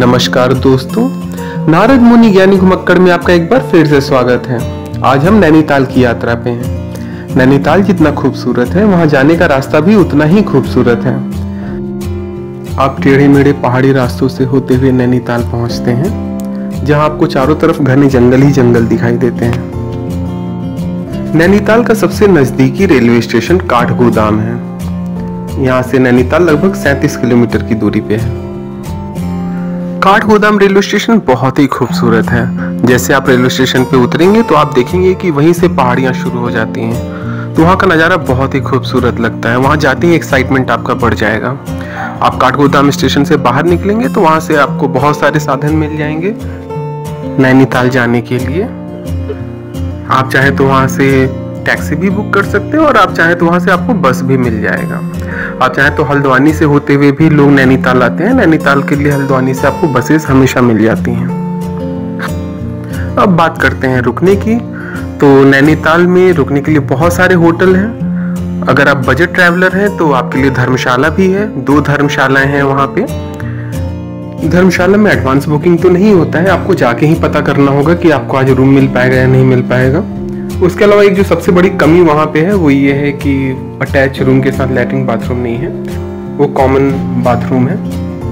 नमस्कार दोस्तों, नारदमुनि ज्ञानी घुमक्कड़ में आपका एक बार फिर से स्वागत है। आज हम नैनीताल की यात्रा पे हैं। नैनीताल जितना खूबसूरत है, वहां जाने का रास्ता भी उतना ही खूबसूरत है। आप टेढ़े मेढ़े पहाड़ी रास्तों से होते हुए नैनीताल पहुंचते हैं, जहां आपको चारों तरफ घने जंगल ही जंगल दिखाई देते हैं। नैनीताल का सबसे नजदीकी रेलवे स्टेशन काठगोदाम है। यहाँ से नैनीताल लगभग 37 किलोमीटर की दूरी पे है। काठगोदाम रेलवे स्टेशन बहुत ही खूबसूरत है। जैसे आप रेलवे स्टेशन पे उतरेंगे तो आप देखेंगे कि वहीं से पहाड़ियां शुरू हो जाती हैं, तो वहाँ का नज़ारा बहुत ही खूबसूरत लगता है। वहाँ जाते ही एक्साइटमेंट आपका बढ़ जाएगा। आप काठगोदाम स्टेशन से बाहर निकलेंगे तो वहाँ से आपको बहुत सारे साधन मिल जाएंगे नैनीताल जाने के लिए। आप चाहे तो वहाँ से टैक्सी भी बुक कर सकते हैं और आप चाहे तो वहाँ से आपको बस भी मिल जाएगा। आप चाहे तो हल्द्वानी से होते हुए भी लोग नैनीताल आते हैं। नैनीताल के लिए हल्द्वानी से आपको बसेस हमेशा मिल जाती हैं। अब बात करते हैं रुकने की। तो नैनीताल में रुकने के लिए बहुत सारे होटल हैं। अगर आप बजट ट्रैवलर हैं तो आपके लिए धर्मशाला भी है। 2 धर्मशालाएं हैं वहाँ पे। धर्मशाला में एडवांस बुकिंग तो नहीं होता है, आपको जाके ही पता करना होगा कि आपको आज रूम मिल पाएगा या नहीं मिल पाएगा। उसके अलावा एक जो सबसे बड़ी कमी वहाँ पे है वो ये है कि अटैच रूम के साथ लैट्रिन बाथरूम नहीं है, वो कॉमन बाथरूम है।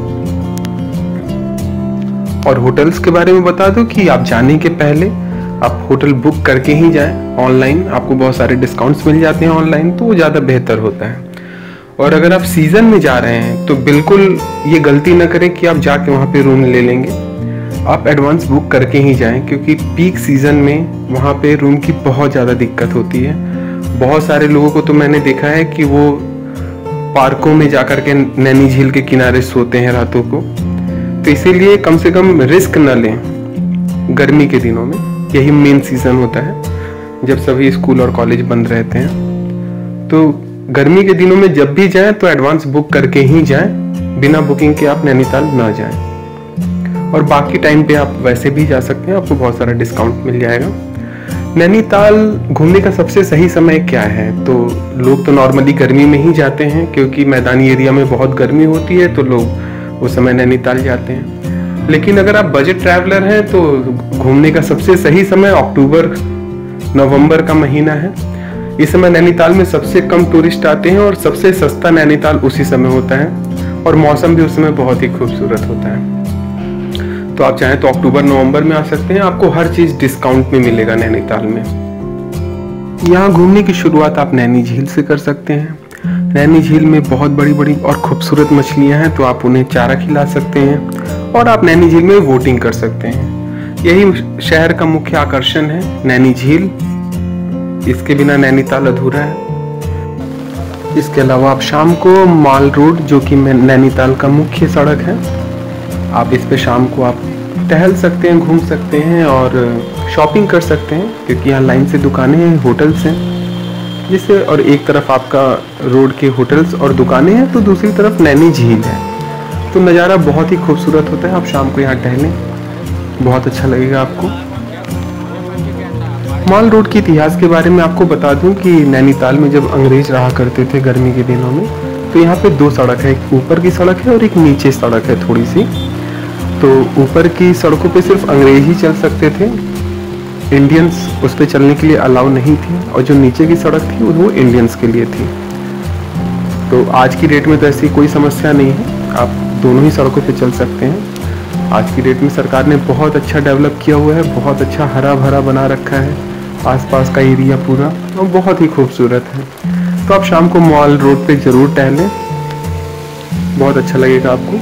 और होटल्स के बारे में बता दूं कि आप जाने के पहले आप होटल बुक करके ही जाएं। ऑनलाइन आपको बहुत सारे डिस्काउंट्स मिल जाते हैं ऑनलाइन, तो वो ज़्यादा बेहतर होता है। और अगर आप सीज़न में जा रहे हैं तो बिल्कुल ये गलती ना करें कि आप जाके वहाँ पे रूम ले लेंगे। आप एडवांस बुक करके ही जाएं, क्योंकि पीक सीज़न में वहाँ पे रूम की बहुत ज़्यादा दिक्कत होती है। बहुत सारे लोगों को तो मैंने देखा है कि वो पार्कों में जाकर के नैनी झील के किनारे सोते हैं रातों को। तो इसीलिए कम से कम रिस्क न लें। गर्मी के दिनों में यही मेन सीज़न होता है, जब सभी स्कूल और कॉलेज बंद रहते हैं। तो गर्मी के दिनों में जब भी जाएं तो एडवांस बुक करके ही जाएं। बिना बुकिंग के आप नैनीताल ना जाएं। और बाकी टाइम पे आप वैसे भी जा सकते हैं, आपको बहुत सारा डिस्काउंट मिल जाएगा। नैनीताल घूमने का सबसे सही समय क्या है? तो लोग तो नॉर्मली गर्मी में ही जाते हैं, क्योंकि मैदानी एरिया में बहुत गर्मी होती है, तो लोग उस समय नैनीताल जाते हैं। लेकिन अगर आप बजट ट्रैवलर हैं तो घूमने का सबसे सही समय अक्टूबर नवंबर का महीना है। इस समय नैनीताल में सबसे कम टूरिस्ट आते हैं और सबसे सस्ता नैनीताल उसी समय होता है, और मौसम भी उस समय बहुत ही खूबसूरत होता है। तो आप चाहें तो अक्टूबर नवंबर में आ सकते हैं। आपको हर चीज़ डिस्काउंट में मिलेगा नैनीताल में। यहाँ घूमने की शुरुआत आप नैनी झील से कर सकते हैं। नैनी झील में बहुत बड़ी बड़ी और खूबसूरत मछलियाँ हैं, तो आप उन्हें चारा खिला सकते हैं। और आप नैनी झील में वोटिंग कर सकते हैं। यही शहर का मुख्य आकर्षण है, नैनी झील। इसके बिना नैनीताल अधूरा है। इसके अलावा आप शाम को माल रोड, जो कि नैनीताल का मुख्य सड़क है, आप इस पे शाम को आप टहल सकते हैं, घूम सकते हैं और शॉपिंग कर सकते हैं, क्योंकि यहाँ लाइन से दुकानें हैं, होटल्स हैं जिससे। और एक तरफ आपका रोड के होटल्स और दुकानें हैं, तो दूसरी तरफ नैनी झील है। तो नज़ारा बहुत ही खूबसूरत होता है। आप शाम को यहाँ टहलें, बहुत अच्छा लगेगा आपको। माल रोड के इतिहास के बारे में आपको बता दूं कि नैनीताल में जब अंग्रेज रहा करते थे गर्मी के दिनों में, तो यहाँ पे 2 सड़क है, एक ऊपर की सड़क है और एक नीचे सड़क है थोड़ी सी। तो ऊपर की सड़कों पे सिर्फ अंग्रेज ही चल सकते थे, इंडियंस उस पर चलने के लिए अलाउ नहीं थी। और जो नीचे की सड़क थी वो इंडियंस के लिए थी। तो आज की डेट में तो ऐसी कोई समस्या नहीं है, आप दोनों ही सड़कों पे चल सकते हैं। आज की डेट में सरकार ने बहुत अच्छा डेवलप किया हुआ है, बहुत अच्छा हरा भरा बना रखा है आसपास का एरिया पूरा, और बहुत ही खूबसूरत है। तो आप शाम को मॉल रोड पे जरूर टहलें, बहुत अच्छा लगेगा आपको।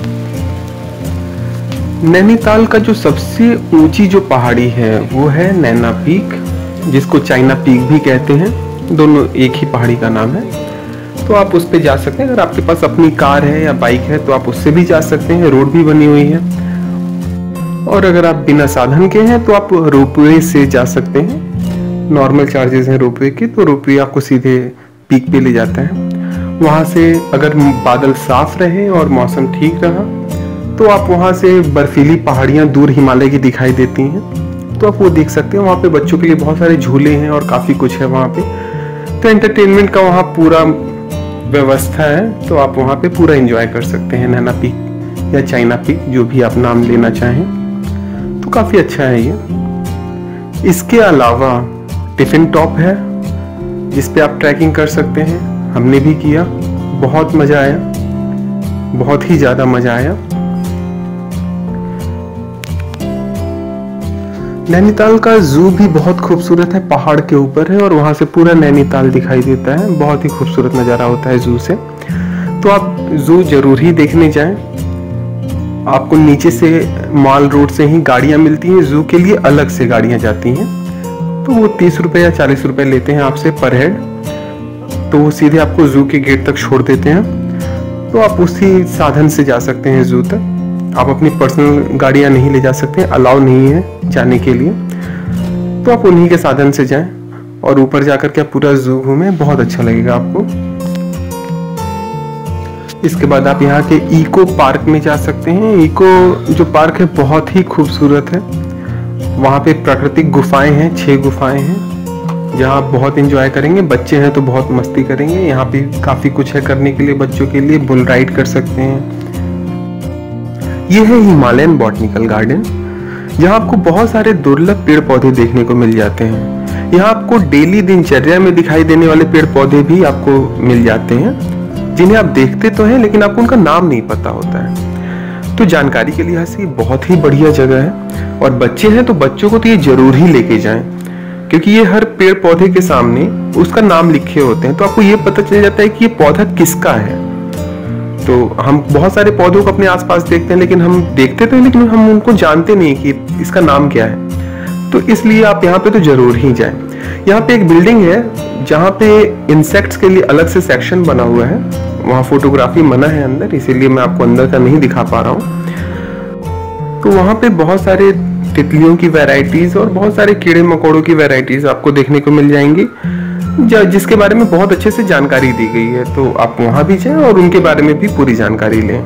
नैनीताल का जो सबसे ऊंची जो पहाड़ी है वो है नैना पीक, जिसको चाइना पीक भी कहते हैं। दोनों एक ही पहाड़ी का नाम है। तो आप उस पे जा सकते हैं। अगर आपके पास अपनी कार है या बाइक है तो आप उससे भी जा सकते हैं, रोड भी बनी हुई है। और अगर आप बिना साधन के हैं तो आप रोपवे से जा सकते हैं। नॉर्मल चार्जेस हैं रोपवे के, तो रोपवे आपको सीधे पीक पे ले जाता है। वहाँ से अगर बादल साफ रहे और मौसम ठीक रहा तो आप वहाँ से बर्फीली पहाड़ियाँ दूर हिमालय की दिखाई देती हैं, तो आप वो देख सकते हैं। वहाँ पे बच्चों के लिए बहुत सारे झूले हैं और काफ़ी कुछ है वहाँ पे। तो एंटरटेनमेंट का वहाँ पूरा व्यवस्था है, तो आप वहाँ पे पूरा एंजॉय कर सकते हैं नैना पीक या चाइना पीक, जो भी आप नाम लेना चाहें, तो काफ़ी अच्छा है ये। इसके अलावा टिफिन टॉप है जिस पे आप ट्रैकिंग कर सकते हैं, हमने भी किया, बहुत मज़ा आया, बहुत ही ज़्यादा मज़ा आया। नैनीताल का जू भी बहुत खूबसूरत है, पहाड़ के ऊपर है और वहाँ से पूरा नैनीताल दिखाई देता है, बहुत ही खूबसूरत नज़ारा होता है जू से। तो आप जू जरूर ही देखने जाएं। आपको नीचे से माल रोड से ही गाड़ियाँ मिलती हैं, जू के लिए अलग से गाड़ियाँ जाती हैं, तो वो 30 रुपये या 40 रुपये लेते हैं आपसे पर हेड। तो वो सीधे आपको जू के गेट तक छोड़ देते हैं, तो आप उसी साधन से जा सकते हैं जू तक। आप अपनी पर्सनल गाड़ियां नहीं ले जा सकते, अलाउ नहीं है जाने के लिए, तो आप उन्हीं के साधन से जाएं और ऊपर जाकर के आप पूरा जू घूमें, बहुत अच्छा लगेगा आपको। इसके बाद आप यहाँ के इको पार्क में जा सकते हैं। इको जो पार्क है बहुत ही खूबसूरत है, वहाँ पे प्राकृतिक गुफाएं हैं, 6 गुफाएं हैं जहाँ आप बहुत एंजॉय करेंगे। बच्चे हैं तो बहुत मस्ती करेंगे, यहाँ पे काफ़ी कुछ है करने के लिए बच्चों के लिए, बुल राइड कर सकते हैं। ये है हिमालयन बॉटनिकल गार्डन, जहाँ आपको बहुत सारे दुर्लभ पेड़ पौधे देखने को मिल जाते हैं। यहाँ आपको डेली दिनचर्या में दिखाई देने वाले पेड़ पौधे भी आपको मिल जाते हैं, जिन्हें आप देखते तो हैं लेकिन आपको उनका नाम नहीं पता होता है। तो जानकारी के लिहाज से बहुत ही बढ़िया जगह है, और बच्चे हैं तो बच्चों को तो ये जरूर ही लेके जाएं, क्योंकि ये हर पेड़ पौधे के सामने उसका नाम लिखे होते हैं, तो आपको ये पता चल जाता है कि ये पौधा किसका है। तो हम बहुत सारे पौधों को अपने आसपास देखते हैं, लेकिन हम देखते तो हैं लेकिन हम उनको जानते नहीं कि इसका नाम क्या है। तो इसलिए आप यहाँ पे तो जरूर ही जाएं। यहाँ पे एक बिल्डिंग है जहाँ पे इंसेक्ट्स के लिए अलग से सेक्शन बना हुआ है, वहाँ फोटोग्राफी मना है अंदर, इसीलिए मैं आपको अंदर का नहीं दिखा पा रहा हूँ। तो वहाँ पे बहुत सारे तितलियों की वैरायटीज और बहुत सारे कीड़े मकोड़ों की वैरायटीज आपको देखने को मिल जाएंगी, जिसके बारे में बहुत अच्छे से जानकारी दी गई है। तो आप वहां भी जाएं और उनके बारे में भी पूरी जानकारी लें।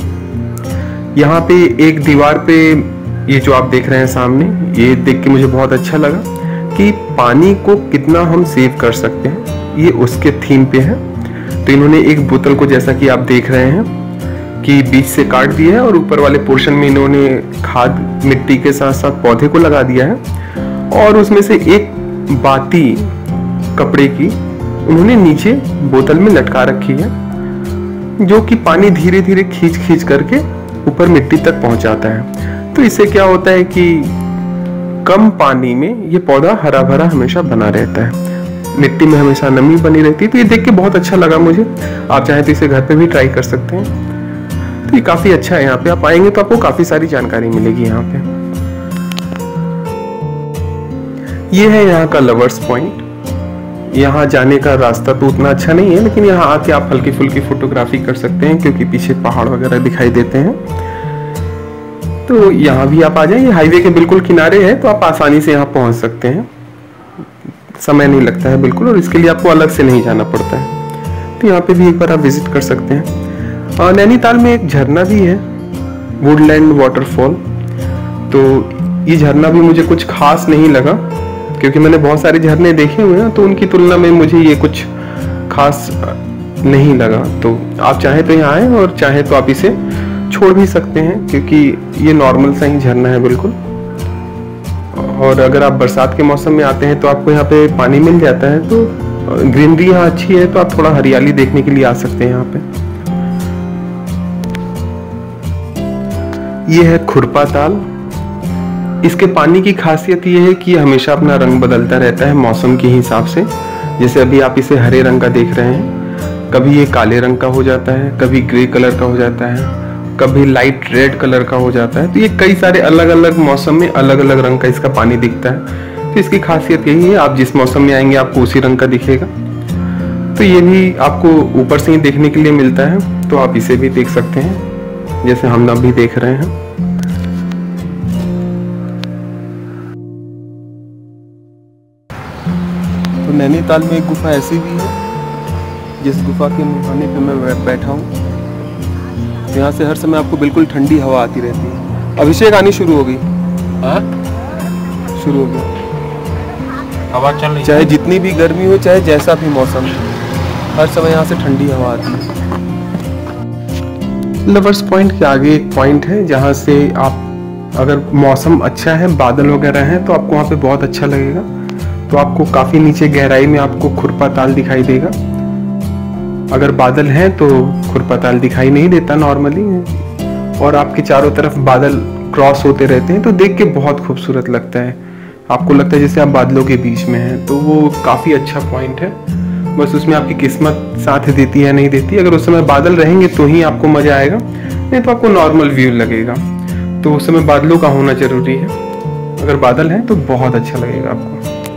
यहाँ पे एक दीवार पे ये जो आप देख रहे हैं सामने, ये देख के मुझे बहुत अच्छा लगा कि पानी को कितना हम सेव कर सकते हैं, ये उसके थीम पे है। तो इन्होंने एक बोतल को, जैसा कि आप देख रहे हैं, कि बीच से काट दिया है और ऊपर वाले पोर्शन में इन्होंने खाद मिट्टी के साथ साथ पौधे को लगा दिया है, और उसमें से एक बाती कपड़े की उन्होंने नीचे बोतल में लटका रखी है, जो कि पानी धीरे धीरे खींच खींच करके ऊपर मिट्टी तक पहुंचाता है। तो इससे क्या होता है कि कम पानी में ये पौधा हरा भरा हमेशा बना रहता है, मिट्टी में हमेशा नमी बनी रहती है। तो ये देख के बहुत अच्छा लगा मुझे। आप चाहें तो इसे घर पे भी ट्राई कर सकते हैं। तो ये काफी अच्छा है, यहाँ पे आप आएंगे तो आपको काफी सारी जानकारी मिलेगी। यहाँ पे ये है यहाँ का लवर्स पॉइंट। यहाँ जाने का रास्ता तो उतना अच्छा नहीं है, लेकिन यहाँ आके आप हल्की फुल्की फोटोग्राफी कर सकते हैं, क्योंकि पीछे पहाड़ वगैरह दिखाई देते हैं। तो यहाँ भी आप आ जाएं, ये हाईवे के बिल्कुल किनारे है, तो आप आसानी से यहाँ पहुँच सकते हैं, समय नहीं लगता है बिल्कुल, और इसके लिए आपको अलग से नहीं जाना पड़ता है। तो यहाँ पे भी एक बार आप विजिट कर सकते हैं। नैनीताल में एक झरना भी है, वुडलैंड वाटरफॉल। तो ये झरना भी मुझे कुछ खास नहीं लगा, क्योंकि मैंने बहुत सारे झरने देखे हुए हैं, तो उनकी तुलना में मुझे ये कुछ खास नहीं लगा। तो आप चाहे तो यहाँ आए और चाहे तो आप इसे छोड़ भी सकते हैं, क्योंकि ये नॉर्मल सा ही झरना है बिल्कुल। और अगर आप बरसात के मौसम में आते हैं तो आपको यहाँ पे पानी मिल जाता है, तो ग्रीनरी यहाँ अच्छी है, तो आप थोड़ा हरियाली देखने के लिए आ सकते हैं यहाँ पे। ये है खुरपा ताल। इसके पानी की खासियत ये है कि ये हमेशा अपना रंग बदलता रहता है मौसम के हिसाब से। जैसे अभी आप इसे हरे रंग का देख रहे हैं, कभी ये काले रंग का हो जाता है, कभी ग्रे कलर का हो जाता है, कभी लाइट रेड कलर का हो जाता है। तो ये कई सारे अलग अलग मौसम में अलग अलग रंग का इसका पानी दिखता है। तो इसकी खासियत यही है, आप जिस मौसम में आएंगे आपको उसी रंग का दिखेगा। तो ये भी आपको ऊपर से ही देखने के लिए मिलता है, तो आप इसे भी देख सकते हैं, जैसे हम अभी देख रहे हैं। तो नैनीताल में एक गुफा ऐसी भी है, जिस गुफा के मुहाने पे मैं बैठा हूँ। यहाँ से हर समय आपको बिल्कुल ठंडी हवा आती रहती है। अभिषेक आनी शुरू हो गई, शुरू हो गई हवा चल रही, चाहे जितनी भी गर्मी हो, चाहे जैसा भी मौसम, हर समय यहाँ से ठंडी हवा आती है। लवर्स पॉइंट के आगे एक पॉइंट है जहाँ से आप, अगर मौसम अच्छा है, बादल वगैरह हैं, तो आपको वहाँ पे बहुत अच्छा लगेगा। तो आपको काफ़ी नीचे गहराई में आपको खुरपा ताल दिखाई देगा। अगर बादल हैं तो खुरपा ताल दिखाई नहीं देता नॉर्मली, और आपके चारों तरफ बादल क्रॉस होते रहते हैं, तो देख के बहुत खूबसूरत लगता है। आपको लगता है जैसे आप बादलों के बीच में हैं। तो वो काफ़ी अच्छा पॉइंट है। बस उसमें आपकी किस्मत साथ देती है नहीं देती। अगर उस समय बादल रहेंगे तो ही आपको मज़ा आएगा, नहीं तो आपको नॉर्मल व्यू लगेगा। तो उस समय बादलों का होना ज़रूरी है। अगर बादल हैं तो बहुत अच्छा लगेगा आपको।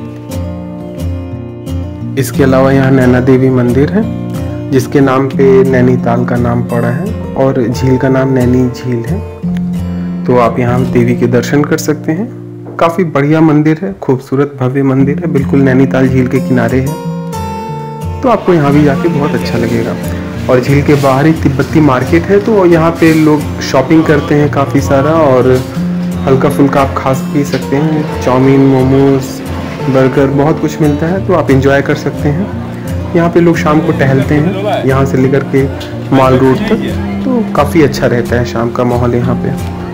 इसके अलावा यहाँ नैना देवी मंदिर है, जिसके नाम पे नैनीताल का नाम पड़ा है, और झील का नाम नैनी झील है। तो आप यहाँ देवी के दर्शन कर सकते हैं। काफ़ी बढ़िया मंदिर है, खूबसूरत भव्य मंदिर है, बिल्कुल नैनीताल झील के किनारे है। तो आपको यहाँ भी जाके बहुत अच्छा लगेगा। और झील के बाहर ही तिब्बती मार्केट है, तो यहाँ पे लोग शॉपिंग करते हैं काफ़ी सारा, और हल्का फुल्का आप खा पी सकते हैं। चाउमीन, मोमोज, बर्गर, बहुत कुछ मिलता है, तो आप इंजॉय कर सकते हैं। यहाँ पे लोग शाम को टहलते हैं, यहाँ से लेकर के माल रोड तक। तो काफ़ी अच्छा रहता है शाम का माहौल यहाँ पे।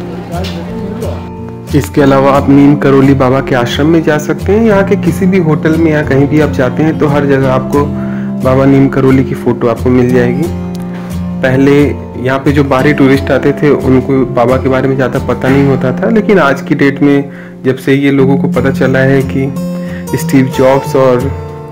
इसके अलावा आप नीम करोली बाबा के आश्रम में जा सकते हैं। यहाँ के किसी भी होटल में या कहीं भी आप जाते हैं तो हर जगह आपको बाबा नीम करोली की फ़ोटो आपको मिल जाएगी। पहले यहाँ पे जो बाहरी टूरिस्ट आते थे उनको बाबा के बारे में ज़्यादा पता नहीं होता था, लेकिन आज की डेट में जब से ये लोगों को पता चला है कि स्टीव जॉब्स और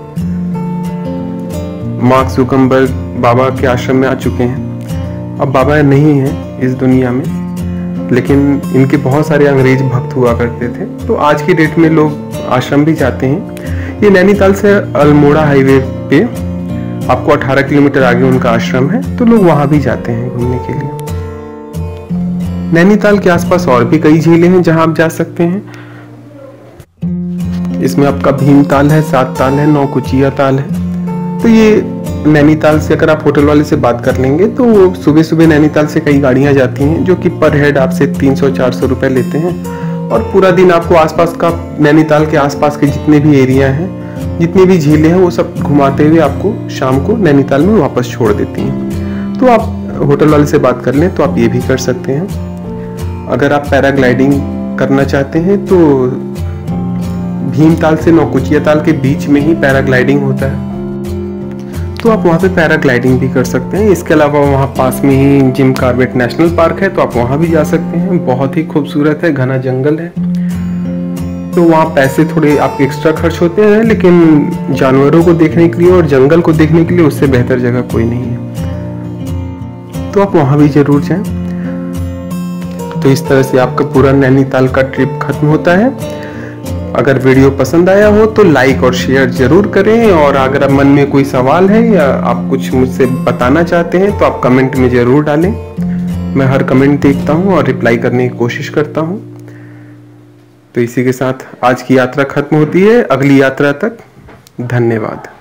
मार्क जुकरबर्ग बाबा के आश्रम में आ चुके हैं। अब बाबा नहीं है इस दुनिया में, लेकिन इनके बहुत सारे अंग्रेज भक्त हुआ करते थे। तो आज की डेट में लोग आश्रम भी जाते हैं। ये नैनीताल से अल्मोड़ा हाईवे पे आपको 18 किलोमीटर आगे उनका आश्रम है, तो लोग वहां भी जाते हैं घूमने के लिए। नैनीताल के आसपास और भी कई झीलें हैं जहां आप जा सकते हैं। इसमें आपका भीमताल है, सात ताल है, नौकुचिया ताल है। तो ये नैनीताल से अगर आप होटल वाले से बात कर लेंगे तो सुबह सुबह नैनीताल से कई गाड़ियां जाती हैं जो कि पर हेड आपसे 300-400 रुपए लेते हैं, और पूरा दिन आपको आसपास का, नैनीताल के आसपास के जितने भी एरिया हैं, जितनी भी झीलें हैं, वो सब घुमाते हुए आपको शाम को नैनीताल में वापस छोड़ देती हैं। तो आप होटल वाले से बात कर लें तो आप ये भी कर सकते हैं। अगर आप पैराग्लाइडिंग करना चाहते हैं तो भीमताल से नौकुचिया ताल के बीच में ही पैराग्लाइडिंग होता है, तो आप वहाँ पे पैराग्लाइडिंग भी कर सकते हैं। इसके अलावा वहाँ पास में ही जिम कॉर्बेट नेशनल पार्क है, तो आप वहाँ भी जा सकते हैं। बहुत ही खूबसूरत है, घना जंगल है। तो वहाँ पैसे थोड़े आपके एक्स्ट्रा खर्च होते हैं, लेकिन जानवरों को देखने के लिए और जंगल को देखने के लिए उससे बेहतर जगह कोई नहीं है। तो आप वहाँ भी जरूर जाएं। तो इस तरह से आपका पूरा नैनीताल का ट्रिप खत्म होता है। अगर वीडियो पसंद आया हो तो लाइक और शेयर जरूर करें, और अगर मन में कोई सवाल है या आप कुछ मुझसे बताना चाहते हैं तो आप कमेंट में जरूर डालें। मैं हर कमेंट देखता हूं और रिप्लाई करने की कोशिश करता हूं। तो इसी के साथ आज की यात्रा खत्म होती है। अगली यात्रा तक धन्यवाद।